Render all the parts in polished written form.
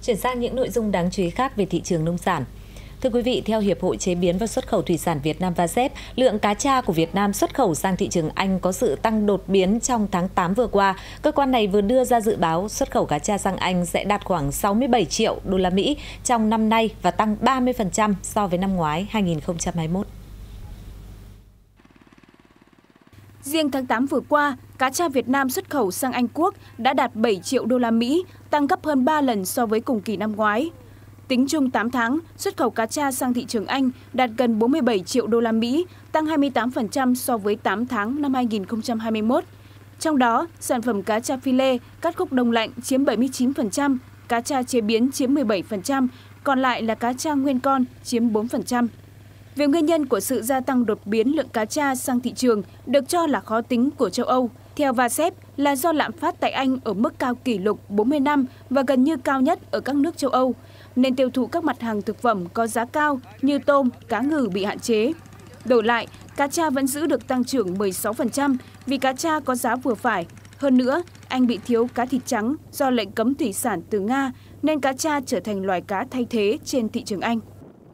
Chuyển sang những nội dung đáng chú ý khác về thị trường nông sản. Thưa quý vị, theo Hiệp hội Chế biến và Xuất khẩu Thủy sản Việt Nam VASEP, lượng cá tra của Việt Nam xuất khẩu sang thị trường Anh có sự tăng đột biến trong tháng 8 vừa qua. Cơ quan này vừa đưa ra dự báo xuất khẩu cá tra sang Anh sẽ đạt khoảng 67 triệu đô la Mỹ trong năm nay và tăng 30% so với năm ngoái 2021. Riêng tháng 8 vừa qua, cá tra Việt Nam xuất khẩu sang Anh Quốc đã đạt 7 triệu đô la Mỹ, tăng gấp hơn 3 lần so với cùng kỳ năm ngoái. Tính chung 8 tháng, xuất khẩu cá tra sang thị trường Anh đạt gần 47 triệu đô la Mỹ, tăng 28% so với 8 tháng năm 2021. Trong đó, sản phẩm cá tra phi lê, cắt khúc đông lạnh chiếm 79%, cá tra chế biến chiếm 17%, còn lại là cá tra nguyên con chiếm 4%. Về nguyên nhân của sự gia tăng đột biến lượng cá tra sang thị trường được cho là khó tính của châu Âu, theo VASEP là do lạm phát tại Anh ở mức cao kỷ lục 40 năm và gần như cao nhất ở các nước châu Âu, nên tiêu thụ các mặt hàng thực phẩm có giá cao như tôm, cá ngừ bị hạn chế. Đổi lại, cá tra vẫn giữ được tăng trưởng 16% vì cá tra có giá vừa phải. Hơn nữa, Anh bị thiếu cá thịt trắng do lệnh cấm thủy sản từ Nga, nên cá tra trở thành loài cá thay thế trên thị trường Anh.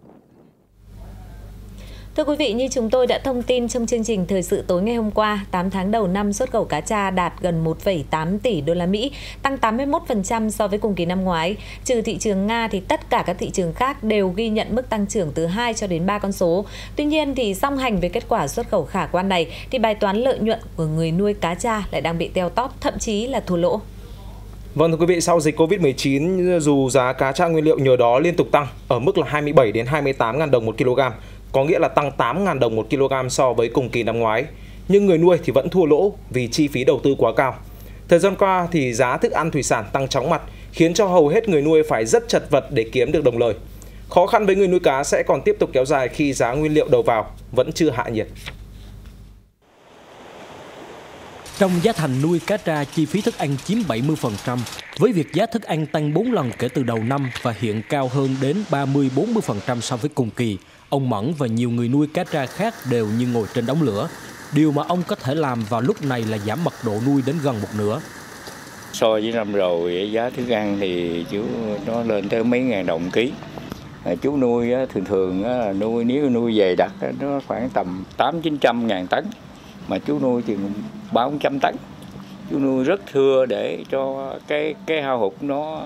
Thưa quý vị, như chúng tôi đã thông tin trong chương trình Thời sự tối ngày hôm qua, 8 tháng đầu năm xuất khẩu cá tra đạt gần 1,8 tỷ đô la Mỹ, tăng 81% so với cùng kỳ năm ngoái. Trừ thị trường Nga thì tất cả các thị trường khác đều ghi nhận mức tăng trưởng từ 2 cho đến 3 con số. Tuy nhiên thì song hành với kết quả xuất khẩu khả quan này thì bài toán lợi nhuận của người nuôi cá tra lại đang bị teo tóp, thậm chí là thua lỗ. Vâng thưa quý vị, sau dịch Covid-19, dù giá cá tra nguyên liệu nhờ đó liên tục tăng ở mức là 27 đến 28.000 đồng 1 kg, có nghĩa là tăng 8.000 đồng 1 kg so với cùng kỳ năm ngoái. Nhưng người nuôi thì vẫn thua lỗ vì chi phí đầu tư quá cao. Thời gian qua thì giá thức ăn thủy sản tăng chóng mặt, khiến cho hầu hết người nuôi phải rất chật vật để kiếm được đồng lời. Khó khăn với người nuôi cá sẽ còn tiếp tục kéo dài khi giá nguyên liệu đầu vào vẫn chưa hạ nhiệt. Trong giá thành nuôi cá tra, chi phí thức ăn chiếm 70%, với việc giá thức ăn tăng 4 lần kể từ đầu năm và hiện cao hơn đến 30-40% so với cùng kỳ. Ông Mẫn và nhiều người nuôi cá tra khác đều như ngồi trên đống lửa. Điều mà ông có thể làm vào lúc này là giảm mật độ nuôi đến gần một nửa. So với năm rồi, giá thức ăn thì nó lên tới mấy ngàn đồng ký. Chú nuôi thường nuôi, nếu nuôi dày đặc nó khoảng tầm 800-900 ngàn tấn. Mà chú nuôi thì 300 tấn. Chú nuôi rất thưa để cho cái hao hụt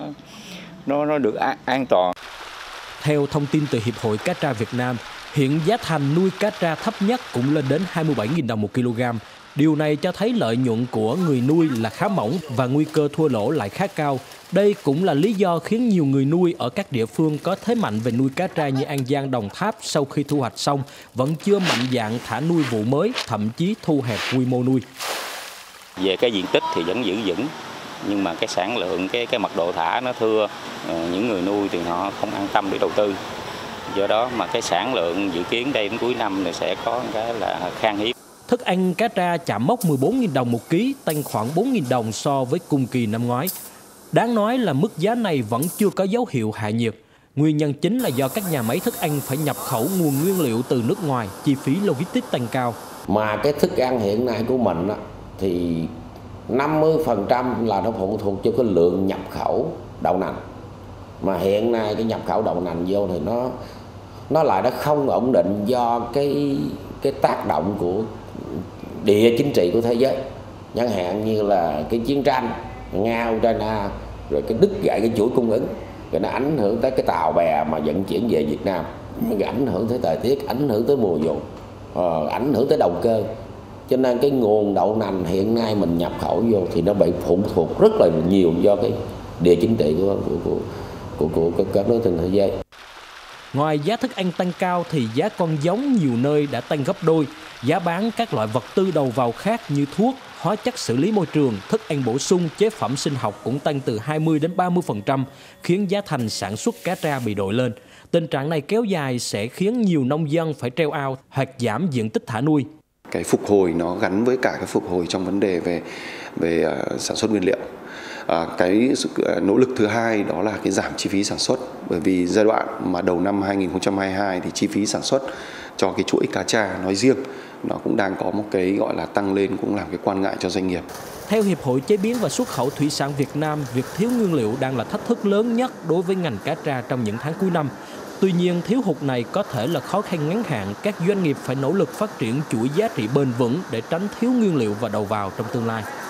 nó được an toàn. Theo thông tin từ Hiệp hội Cá tra Việt Nam, hiện giá thành nuôi cá tra thấp nhất cũng lên đến 27.000 đồng 1 kg. Điều này cho thấy lợi nhuận của người nuôi là khá mỏng và nguy cơ thua lỗ lại khá cao. Đây cũng là lý do khiến nhiều người nuôi ở các địa phương có thế mạnh về nuôi cá tra như An Giang, Đồng Tháp sau khi thu hoạch xong vẫn chưa mạnh dạn thả nuôi vụ mới, thậm chí thu hẹp quy mô nuôi. Về cái diện tích thì vẫn giữ vững, nhưng mà cái sản lượng, cái mật độ thả nó thưa, những người nuôi thì họ không an tâm để đầu tư. Do đó mà cái sản lượng dự kiến đây đến cuối năm này sẽ có cái là khan hiếm. Thức ăn cá tra chạm mốc 14.000 đồng 1 kg, tăng khoảng 4.000 đồng so với cùng kỳ năm ngoái. Đáng nói là mức giá này vẫn chưa có dấu hiệu hạ nhiệt. Nguyên nhân chính là do các nhà máy thức ăn phải nhập khẩu nguồn nguyên liệu từ nước ngoài, chi phí logistics tăng cao. Mà cái thức ăn hiện nay của mình thì 50% là nó phụ thuộc cho cái lượng nhập khẩu đậu nành. Mà hiện nay cái nhập khẩu đậu nành vô thì nó lại không ổn định do cái tác động của địa chính trị của thế giới. Chẳng hạn như là cái chiến tranh Nga, Ukraine, rồi cái đứt gãy cái chuỗi cung ứng, rồi nó ảnh hưởng tới cái tàu bè mà vận chuyển về Việt Nam, ảnh hưởng tới thời tiết, ảnh hưởng tới mùa vụ, ảnh hưởng tới đầu cơ. Cho nên cái nguồn đậu nành hiện nay mình nhập khẩu vô thì nó bị phụ thuộc rất là nhiều do cái địa chính trị của các nước trên thế giới. Ngoài giá thức ăn tăng cao thì giá con giống nhiều nơi đã tăng gấp đôi. Giá bán các loại vật tư đầu vào khác như thuốc, hóa chất xử lý môi trường, thức ăn bổ sung, chế phẩm sinh học cũng tăng từ 20 đến 30%, khiến giá thành sản xuất cá tra bị đội lên. Tình trạng này kéo dài sẽ khiến nhiều nông dân phải treo ao hoặc giảm diện tích thả nuôi. Cái phục hồi nó gắn với cả cái phục hồi trong vấn đề về sản xuất nguyên liệu. Cái nỗ lực thứ hai đó là cái giảm chi phí sản xuất, bởi vì giai đoạn mà đầu năm 2022 thì chi phí sản xuất cho cái chuỗi cá tra nói riêng nó cũng đang có một cái gọi là tăng lên, cũng làm cái quan ngại cho doanh nghiệp. Theo Hiệp hội Chế biến và Xuất khẩu Thủy sản Việt Nam, việc thiếu nguyên liệu đang là thách thức lớn nhất đối với ngành cá tra trong những tháng cuối năm. Tuy nhiên, thiếu hụt này có thể là khó khăn ngắn hạn, các doanh nghiệp phải nỗ lực phát triển chuỗi giá trị bền vững để tránh thiếu nguyên liệu và đầu vào trong tương lai.